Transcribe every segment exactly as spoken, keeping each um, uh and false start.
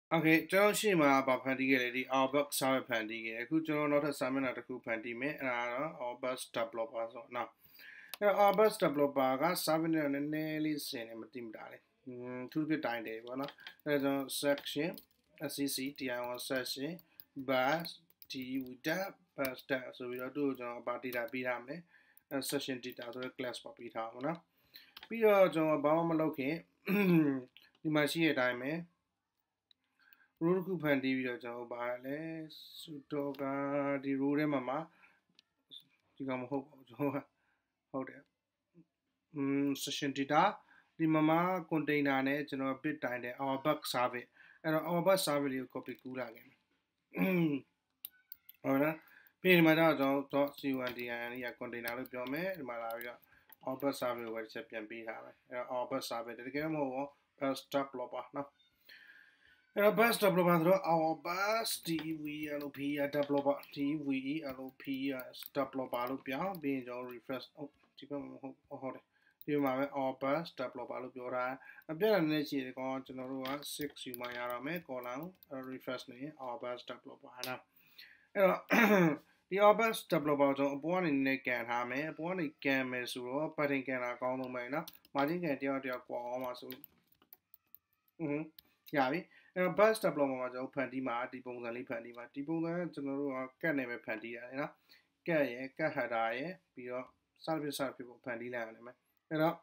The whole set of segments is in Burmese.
Okay,ကျွန်တော်ရှေ့မှာဗာဖန်တီးခဲ့လေဒီ our bus စာပဲဖန်တီးခဲ့အခုကျွန်တော်နောက်ထပ်စာမျက်နှာတစ်ခုဖန်တီးမယ်အဲ့ဒါကတော့ our bus developer ဆိုတော့နော်အဲ့ our bus developer ကစာမျက်နှာနည်းနည်းလေးစင်နေမသိမတာလေอืมသူပြတိုင်းတယ်ပေါ့နော်အဲ့ဒါကြောင့် section scc dir one section bus data bus data ဆိုပြီးတော့သူ့ကိုကျွန်တော်ဗာ data ပေးထားမယ်အဲ့ section data ဆိုတဲ့ class ပါပေးထားပါနော်ပြီးတော့ကျွန်တော်ဘာမှမလုပ်ခင်ဒီမှာရှိတဲ့အတိုင်းပဲrule တစ်ခုဖန်တီးပြီးတော့ကျွန်တော်ပါလဲ sudo ကဒီ rule ထဲမှာမှာဒီကောင်မဟုတ်ပါဘူးကျွန်တော်ဟုတ်တယ်อืม session data ဒီမှာမှာ container နဲ့ကျွန်တော် bit တိုင်းတယ် our bus service အဲ့တော့ our bus service လေးကို copy ကူးလာခဲ့မယ်ဟုတ်လားပြီးဒီမှာတော့ကျွန်တော် .container လေးက container လို့ပြောမယ်ဒီမှာလာပြီးတော့ our bus service ကိုပဲတစ်ချက်ပြန်ပေးထားမယ်အဲ့တော့ our bus service တကယ်တော့မဟုတ်ဘူး bus developer နော်အဲ့တော့ bus developer ဆိုတော့ our bus developer developer developer လို့ပြောင်းပြီးရင်ကျွန်တော် refresh ဟုတ်ဒီဘက်မှာဟုတ်ဟုတ်တယ်ဒီမှာပဲ our bus developer လို့ပြောတာအပြည့်အစုံနဲ့ရှိတယ်ကောကျွန်တော်တို့ကsixယူမှရတော့မယ် column refresh နေ our bus developer ဟာနော်အဲ့တော့ဒီ our bus developer ကျွန်တော်အပေါ်ကနေနေကန်ထားမယ်အပေါ်ကနေကန်မယ်ဆိုတော့ pattern ကန်တာအကောင်းဆုံးပဲနော် margin ကန်တယောက်တယောက်ကွာအောင်ပါဆိုอือရပြီအဲ့တော့ bus developer မှာကျွန်တော်ဖန်တီးမှာဒီပုံစံလေးဖန်တီးမှာဒီပုံစံကကျွန်တော်တို့ကကတ်နေပဲဖန်တီးရတယ်နော်ကတ်ရယ်ကတ် header ရယ်ပြီးတော့စသဖြင့်စသဖြင့်ပုံဖန်တီးလိုက်ရတယ်မယ်အဲ့တော့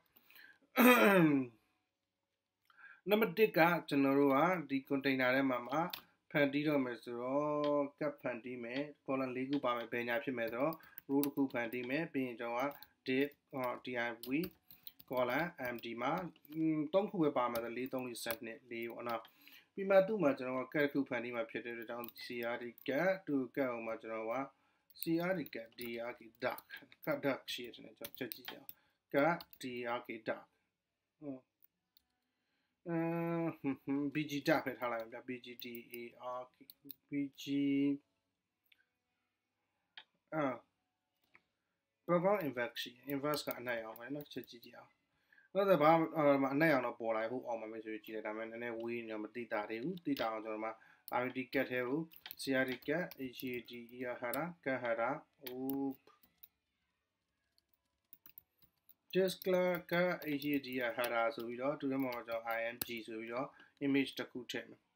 နံပါတ်oneကကျွန်တော်တို့ကဒီ container ထဲမှာမှာဖန်တီးတော့မယ်ဆိုတော့ကတ်ဖန်တီးမယ် column fourခုပါမယ်ဘယ်ညာဖြစ်မယ်ဆိုတော့ row တစ်ခုဖန်တီးမယ်ပြီးရင်ကျွန်တော်က div div column empty မှာသုံးခုပဲပါမယ်ဆိုfour three setနဲ့fourပေါ့နော်ပြီးမှသူ့မှာကျွန်တော်က cat ခုဖန်တီးမှာဖြစ်တဲ့အတွက်ကြောင့် crd cat to cat အောင်မှာကျွန်တော်က crd cat drk dark cat dark ရှိရတယ်ကျွန်တော်ချက်ကြည့်ကြအောင် cat drk dark ဟုတ်အမ် bg dark ပဲထားလိုက်မယ်ဗျ bg dark bg အာ background inverse ရှိ inverse ကအနှံ့အောင်ပဲเนาะချက်ကြည့်ကြအောင်တော့ဒါဘာအနှံ့အောင်တော့ပေါ်လာဟုတ်အောင်မှာပဲဆိုကြည့်လိုက်ဒါမှနည်းနည်းဝေးနေတော့မသိတာသေးဘူးသိတာအောင်ကျွန်တော်မှာ rd cat ထဲကို crd cat hd hara cat hara oop just cat hd hara ဆိုပြီးတော့သူတို့မှာကျွန်တော် img ဆိုပြီးတော့ image တစ်ခုထည့်မယ်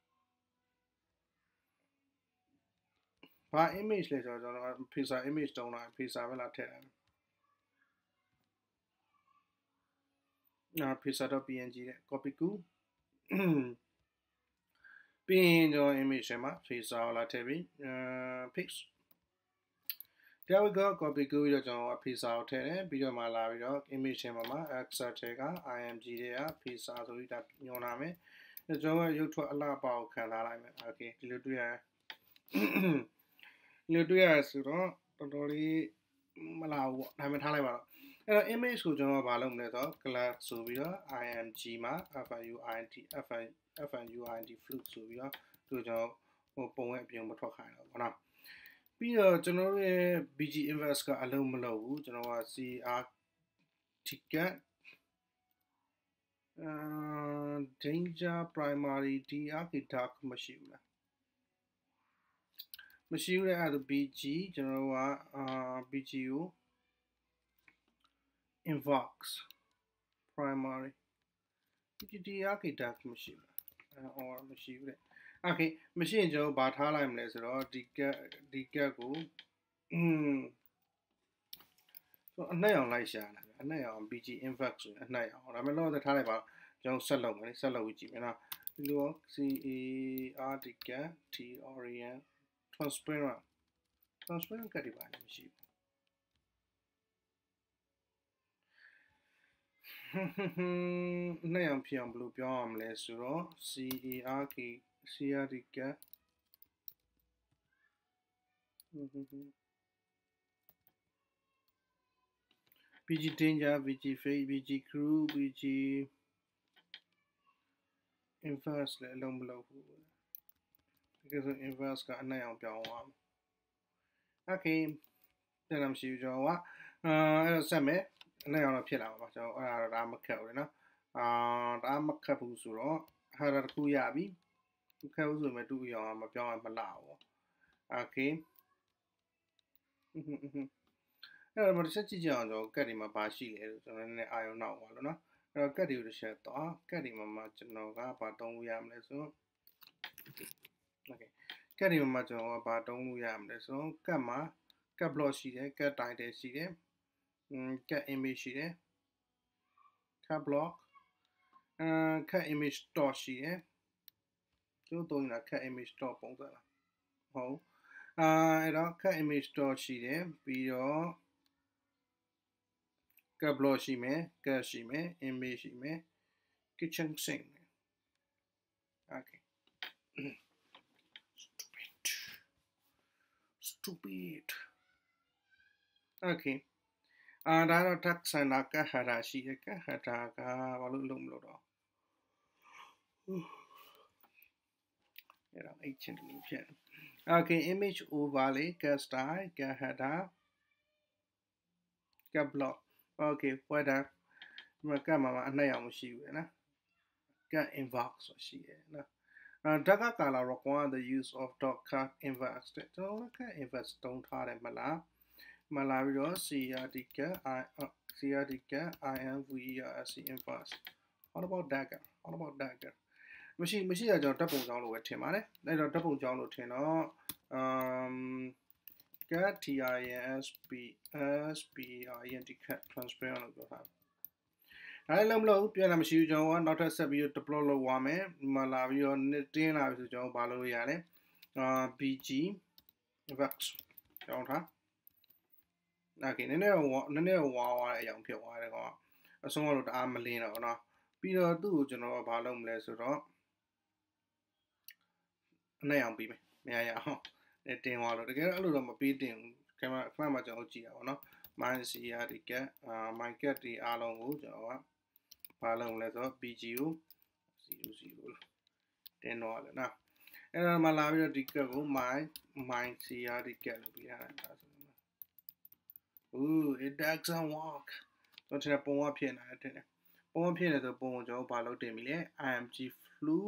ဘာ image လဲဆိုတော့ကျွန်တော် pixel image တုံးတာ pixel ပဲလာထည့်တယ်နော် pixel.png နဲ့ copy ကူပြီးရင်ကျွန်တော် image ထဲမှာ pixel လာထည့်ပြီးအဲ paste there we go copy ကူပြီးတော့ကျွန်တော် pixel ကိုထည့်တယ်ပြီးတော့မှလာပြီးတော့ image ထဲမှာမှာ extract ထဲက img တွေက pixel ဆိုပြီးဒါညွှန်လာမယ်ကျွန်တော်ရုပ်ထွက်အလှပကိုခံထားလိုက်မယ် okay ဒီလိုတွေ့ရဒီလိုတွေ့ရဆိုတော့တော်တော်လေးမလာဘူးပေါ့ဒါမှထားလိုက်ပါတော့အဲ့တော့ image ကိုကျွန်တော်ဘာလုပ်မလဲဆိုတော့ class ဆိုပြီးတော့ img မှာ fuint fuint flute ဆိုပြီးတော့သူကျွန်တော်ဟိုပုံရဲ့အပြင်မထွက်ခိုင်းတော့ဘောနော်ပြီးတော့ကျွန်တော်ရဲ့ bg inverse ကအလုံးမလုပ်ဘူးကျွန်တော်က cr ticket uh danger primary drk dark မရှိဘူးလားမရှိဘူးလေအဲ့ဒါ bg ကျွန်တော်ကအာ bg ကို invoke primary bg drk dark မရှိဘူးလားအော်မရှိဘူးလေ okay မရှိရင်ကျွန်တော်ဘာထားလိုက်မလဲဆိုတော့ဒီ cat ဒီ cat ကိုอืมဆိုအနှံ့အောင်လိုက်ရှာလာအနှံ့အောင် bg invoke ဆိုအနှံ့အောင်ဒါပေမဲ့တော့ထားလိုက်ပါကျွန်တော်ဆက်လုပ်မယ်ဆက်လုပ်ကြည့်မယ်နော်ဒီလို car cat t orient transparent transparent ကတိပါလည်းမရှိဘူးနှံ့အောင်ဖြစ်အောင်ဘယ်လိုပြောရမလဲဆိုတော့ cark crd cat bg danger bg face bg crew bg inverse လည်းအလုံးမလုပ်ဘူးတကယ်ဆို inverse ကအနှံ့အောင်ပြောင်းသွားမယ် okay ဒါမှမရှိဘူးကျွန်တော်ကအဲအဲ့တော့ဆက်မယ်အနှံ့အောင်တော့ဖြစ်လာမှာပါကျွန်တော်အဲ့ဒါဒါမခက်ဘူးလေနော်အာဒါမခက်ဘူးဆိုတော့ header တစ်ခုရပြီခက်ဦးဆိုမဲ့တူရောင်မပြောင်းရမလားဘော okay အဲ့တော့မတစ်ချက်ကြည့်ကြအောင်ကျွန်တော်ကတ်ဒီမှာဘာရှိလဲဆိုကျွန်တော်နည်းနည်းအာရုံနောက်ပါလို့နော်အဲ့တော့ကတ်ဒီကိုတစ်ချက်တော့ကတ်ဒီမှာမှကျွန်တော်ကဘာတုံးလို့ရမလဲဆို okay ကတ်ဒီမှာကျွန်တော်ကဘာတုံးလို့ရမလဲဆိုကတ်မှာကတ် block ရှိတယ်ကတ် title ရှိတယ်อืมကတ် image ရှိတယ်ကတ် block အာကတ် image store ရှိတယ်ကျွန်တော်တုံးနေတာကတ် image store ပုံစံလားဟုတ်အာအဲ့တော့ကတ် image store ရှိတယ်ပြီးတော့ ကတ် block ရှိမယ်ကတ်ရှိမယ် image ရှိမယ် kitchen sink okay stupid stupid okay အာဒါတော့ text center ကတ် header ရှိတယ်ကတ် header ကဘာလို့လုံးမလို့တော့အဲ့တော့အဲ့ချင်းတူဖြစ် okay image overlay key style key header key block okay weather မကမှာအနှက်အောင်မရှိဘူးနော် key inbox ဆိုရှိရနော်အဲဒါက color require the use of dot cut inverse တဲ့ကျွန်တော်က inverse တုံးထားတယ်မလားမလာပြီးတော့ crd key i crd key inverse inverse what about dagger what about daggerမရှိမရှိရကျွန်တော်ဓာတ်ပုံကြောင်းလို့ပဲထင်ပါတယ်အဲ့တော့ဓာတ်ပုံကြောင်းလို့ထင်တော့ um cat tinsp sp cat transparent လို့ပြောထားတယ်ဒါလည်းမလို့ပြရမရှိဘူးကျွန်တော်ကနောက်ထပ်ဆက်ပြီး deploy လုပ်သွားမယ်မလာပြီးတော့တင်းလာပြီဆိုကျွန်တော်ဘာလုပ်လို့ရလဲအာ bg vex ကြောင်းထားokay နည်းနည်းနည်းနည်းဝါဝါတဲ့အကြောင်းဖြစ်သွားတယ်ကောင်အဆုံးကတော့တအားမလင်းတော့เนาะပြီးတော့သူ့ကိုကျွန်တော်ဘာလုပ်မလဲဆိုတော့အနှက်အောင်ပြီးမယ်မရရအောင်တင်သွားလို့တကယ်တော့အဲ့လိုတော့မပြီးတင်ဘူးကင်မရာခဏမှကျွန်တော်ကြည့်ရအောင်เนาะ minus crd cat အာ my cat ဒီအားလုံးကိုကျွန်တော်ကဘာလုပ်မလဲဆိုတော့ bg ကိုzero zero တင်သွားတယ်နော်အဲ့တော့မှလာပြီးတော့ဒီ cat ကို my my crd cat လို့ပြထားတာဆိုတော့ ooh it doesn't work တော့ကျွန်တော်ပုံဝဖြစ်နေတယ်တဲ့ပုံဝဖြစ်နေဆိုပုံကိုကျွန်တော်ဘာလုပ်တင်ပြီလဲ img flu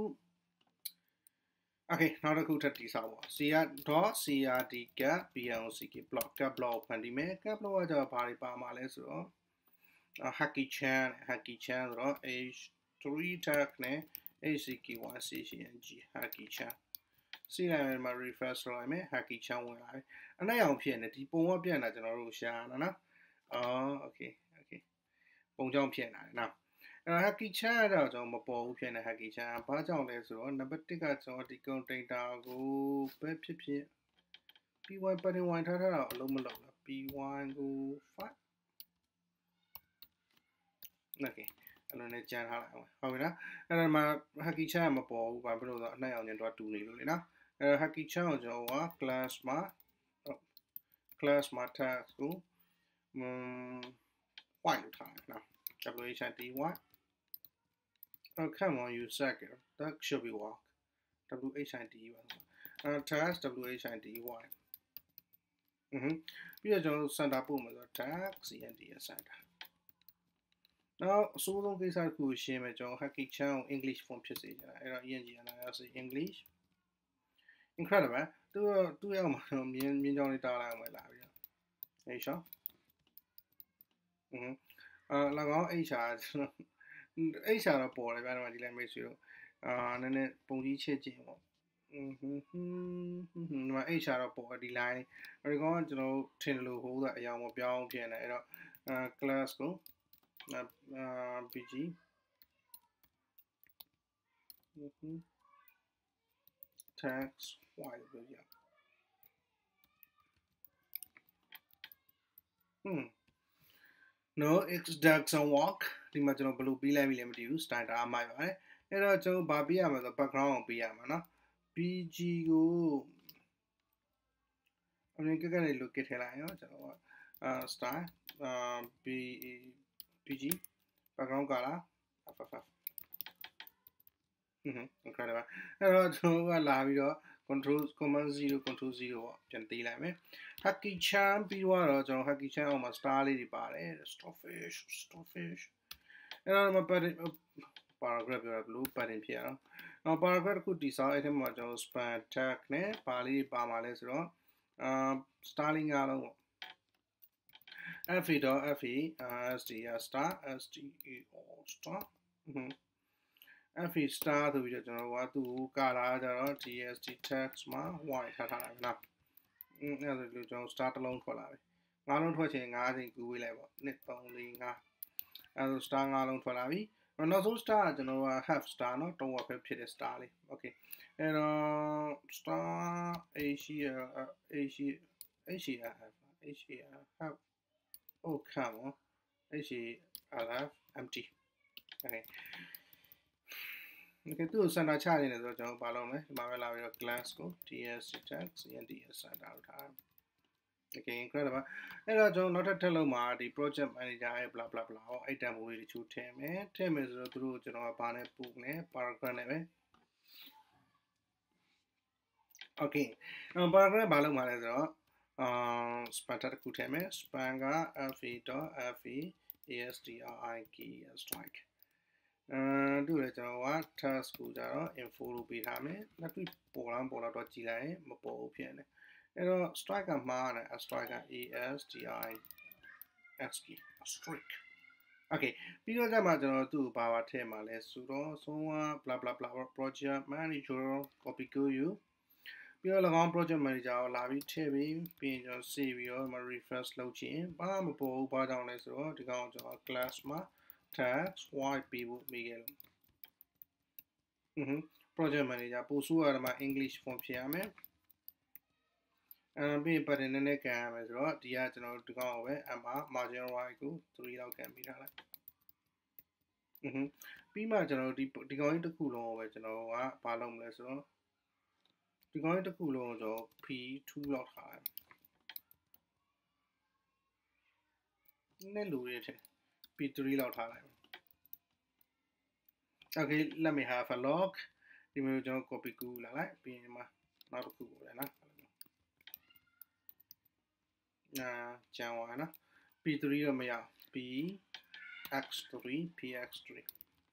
okay နောက်တစ်ခုထပ်တိဆောက်ပါ cr.crd cat block block cat block ဖန်တီးမယ် cat block ကကျတော့ဘာတွေပါမှာလဲဆိုတော့ hacky chan hacky chan ဆိုတော့ h three tag နဲ့ hck1cng hacky chan စီလိုက်မယ်မှာ refresh လုပ်လိုက်မယ် hacky chan ဝင်လာပြီအနှက်အောင်ဖြစ်နေဒီပုံဝပြန်တာကျွန်တော်တို့ရှာရနော်အော် okay okay ပုံကြောင့်ဖြစ်နေတယ်နော်အဲ့တော့ hacky chan ကတော့ကျွန်တော်မပေါ်ဘူးဖြစ်နေ hacky chan ဘာကြောင့်လဲဆိုတော့ number one ကကျွန်တော်ဒီ container ကိုပဲဖြစ်ဖြစ် py pattern y ထားထားတာအလုံးမလုံးလား py ကို five okay အဲ့လိုနဲ့ကြမ်းထားလိုက်အောင်ဟုတ်ပြီနော်အဲ့တော့မှ hacky chan မပေါ်ဘူးဘာဖြစ်လို့လဲဆိုတော့အနှက်အောင်ကျွန်တော်တူနေလို့လေနော်အဲ့တော့ hacky chan ကိုကျွန်တော်က class မှာ class မှာ tag ကို um white လို့ထားတယ်နော် whid white oh come on you sucker that should be work whid uh tag whid white อือပြီးတော့ကျွန်တော် center ပို့မယ်ဆိုတော့ tag cnd center နောက်အစိုးဆုံးကိစ္စတစ်ခုရှင်းမယ်ကျွန်တော် hacky chan ကို english font ဖြစ်စေချင်တာအဲ့တော့ eng alias english incredible သူသူ့ရောက်မှာမြင်းမြင်းကြောင်းလေးတားလိုက်အောင်လာပြီးတော့အေးရှောင်းอือအာ၎င်း hr hr တော့ပေါ်တယ်ဗျာဒီမှာဒီလိုက်မိတ်ဆွေတို့အာနည်းနည်းပုံကြီးချစ်ခြင်းပေါ့อือဟွန်းဟွန်းဒီမှာ hr တော့ပေါ်ဒီ line ဒီကောင်ကကျွန်တော်ထင်လို့ဟိုးတဲ့အရာမပြောင်းဖြစ်နေအဲ့တော့အာ class ကိုအာ bg ဟွန်း tax y လို့ပြောရဟွန်း no x doesn't work ဒီမှာကျွန်တော်ဘယ်လိုပြီးလိုက်ပြီလဲမသိဘူး standard အမိုက်ပါတယ်အဲ့တော့ကျွန်တော်ဗာပေးရမှာဆို background ကိုပေးရမှာနော် bg ကိုအမြင်ကကလေးလိုကစ်ထည့်လိုက်ရောကျွန်တော်ကအာ style အာ b bg background color ff ဟွန်း incredible အဲ့တော့ကျွန်တော်ကလာပြီးတော့ control command zero control zero ပေါ့ပြန်သေးလိုက်မယ် hacky chan ပြီးတော့ကျွန်တော် hacky chan အောက်မှာ star လေးတွေပါတယ် starfish starfish အဲ့တော့မ pattern paragraph ပြောတာ blue pattern ဖြစ်အောင် Now paragraph တစ်ခုတည်ဆောက်အဲ့ဒီမှာကျွန်တော် span tag နဲ့ပါဠိပါမှာလဲဆိုတော့အာ starling အားလုံးပေါ့ fe dot fe str star star star fe star ဆိုပြီးတော့ကျွန်တော်ကသူ့ကိုကာလာကြတော့ tst text မှာ white ထားထားလိုက်နော်อืมအဲ့ဒါဆိုလို့ကျွန်တော် star တစ်လုံးထွက်လာပြီငါးလုံးထွက်ချင်ငါးချိန်ကူးဝေးလိုက်ပေါ့one two three fiveအဲ့ဒါ star ငါးလုံးထွက်လာပြီနောက်ဆုံး star ကကျွန်တော်က half star เนาะတုံးဝက်ပဲဖြစ်တဲ့ star လေး okay အဲ့တော့ star asia asia asia asia half oh come on asia half empty okay okay သူ့ကို center ချနေတယ်ဆိုတော့ကျွန်တော်ဘာလုပ်မလဲဒီမှာပဲလာပြီးတော့ class ကို ts text and ts center ထား okay incredible အဲ့တော့ကျွန်တော်နောက်ထပ်ထပ်လုပ်မှာဒီ project manager ရဲ့ blah blah blah ဟော item တွေတချို့ထည့်မယ်ထည့်မယ်ဆိုတော့သူတို့ကျွန်တော်ကဘာနဲ့ပို့လဲ paragraph နဲ့ပဲ okay paragraph ဘာလုပ်မှာလဲဆိုတော့အာ span တစ်ခုထည့်မယ် span က fe.fe astrik strike အဲတို့လည်းကျွန်တော်က task ကိုကြတော့ info လို့ပေးထားမယ်လက်တွေ့ပေါ်လာပေါ်လာတော့ကြည်လိုက်ရင်မပေါ်ဘူးဖြစ်နေအဲ့တော့ strike ကမှားတယ် strike က astrik strike okay ပြီးတော့ကြမှာကျွန်တော်သူ့ဘာပါထည့်မှာလဲဆိုတော့ဆုံးက blah blah blah project manager copy ကိုယူပြီးတော့၎င်း project manager ကိုလာပြီးထည့်ပြီးပြီးရင်ကျွန်တော် save ပြီးတော့ refresh လုပ်ချင်ဘာမှမပေါ်ဘူးဘာကြောင့်လဲဆိုတော့ဒီကောင်ကျွန်တော် class မှာ tags white ပေးဖို့မိခဲ့လို့อือ project manager ပို့ဆိုရမှာ English font ဖြစ်ရမယ်အဲပြီး button နဲ့နဲ့ကန်ရမယ်ဆိုတော့ဒီကကျွန်တော်ဒီကောင်ကိုပဲ M margin right ကိုthreeလောက်ကန်ပေးထားလိုက်อือပြီးမှကျွန်တော်ဒီဒီကောင်ကြီးတစ်ခုလုံးကိုပဲကျွန်တော်ကဘာလုပ်မလဲဆိုတော့ဒီကောင်ကြီးတစ်ခုလုံးကိုကျွန်တော် p two လောက်ထားလိုက်နဲ့လူတွေထည့် p three လောက်ထားလိုက် okay let me have a look ဒီမျိုးကျွန်တော် copy ကူးလာလိုက်ပြီးရင်မှာနောက်တစ်ခုကိုလည်းနော်အာကျန်သွားနော် p three တော့မရ p x three p x three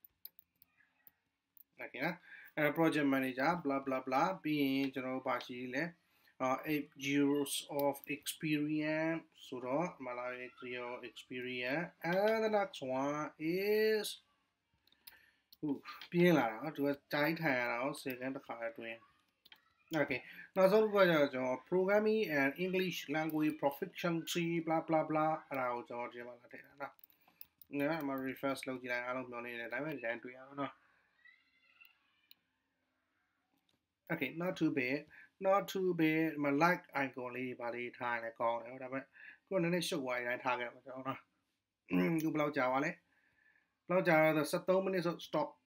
okay နော်အဲ project manager blah blah blah ပြီးရင်ကျွန်တော်ပါရှိလဲuh eight years of experience soတော့မလာeight year experience and the next one is ဟုတ်ပြင်းလာတာသူကတိုင်းထိုင်ရတာကိုsecondတစ်ခါအတွင်း okay နောက်ဆုံးတစ်ခုကကျွန်တော် programming and english language proficiency blah blah blah အဲ့ဒါကိုကျွန်တော်ဒီမှာလာထည့်တာနော်နော်မ refresh လုပ်ကြည့်လိုက်အားလုံးပြောနေတယ်ဒါပေမဲ့ဒီတိုင်းတွေ့ရအောင်နော် okay not too bad not too bad မ like icon လေးပါလေးထားရင်လည်းကောင်းတယ်ဒါပေမဲ့ကိုယ်နည်းနည်းရှုပ်သွားရင်တိုင်းထားခဲ့မှာကျွန်တော်နော်ခုဘယ်လောက်ကြာပါလဲဘယ်လောက်ကြာလဲဆိုseventeenမိနစ်ဆို stop